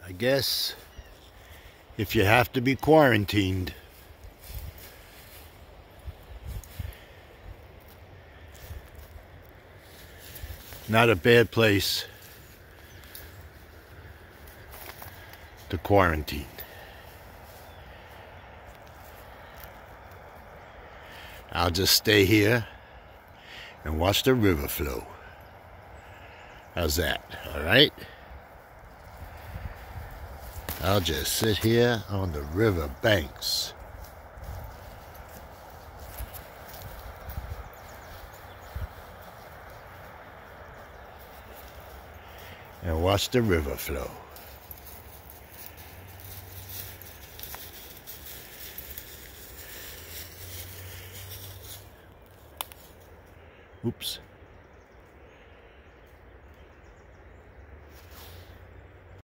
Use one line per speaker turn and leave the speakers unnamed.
I guess if you have to be quarantined, not a bad place to quarantine. I'll just stay here and watch the river flow. How's that? All right? I'll just sit here on the river banks. And watch the river flow. Oops.